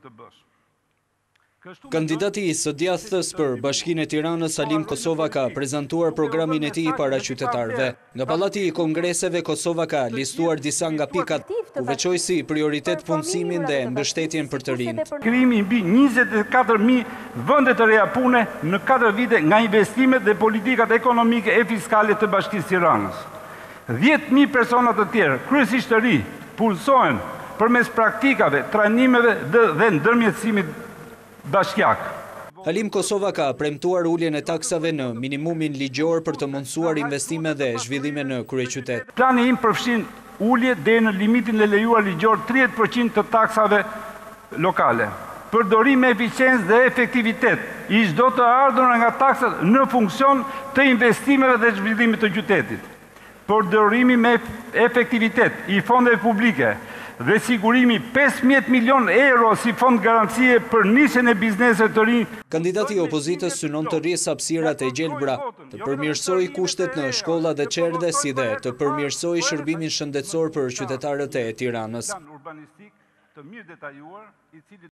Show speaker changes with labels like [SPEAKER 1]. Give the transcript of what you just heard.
[SPEAKER 1] të bësh.
[SPEAKER 2] Kandidati i së djathtës për Bashkinë e Tiranës Halim Kosova ka prezantuar programin e tij para qytetarëve. Nga Pallati i Kongreseve Kosova ka listuar disa nga pikat ku veçoi si prioritet punësimin dhe mbështetjen për të rinjt.
[SPEAKER 1] Krijimi mbi 24.000 vende të reja pune në 4 vite nga investimet dhe politikat ekonomike e fiskale të Bashkisë Tiranës. 10.000 persona të tjerë, kryesisht të ri, punësohen përmes praktikave, trajnimeve dhe ndërmjetësimit bashkiak.
[SPEAKER 2] Halim Kosova ka premtuar uljen e taksave në minimumin ligjor për të mundësuar investime dhe zhvillime në kryeqytet.
[SPEAKER 1] Plani im përfshin ulje deri në limitin e lejuar ligjor 30% të taksave lokale. Përdorim me eficiencë dhe efektivitet i çdo të ardhur nga taksat në funksion të investimeve dhe zhvillimit të qytetit. Përdorimi me efektivitet i fondeve publike dhe sigurimi 15 milion euro si fond garancie për nisjen e bizneseve të rinj.
[SPEAKER 2] Kandidati i opozitës synon të rrisë hapësirat e gjelbra, të përmirësojë kushtet në shkolla dhe qerdhe, si dhe të përmirësojë shërbimin shëndetësor për qytetarët e Tiranës.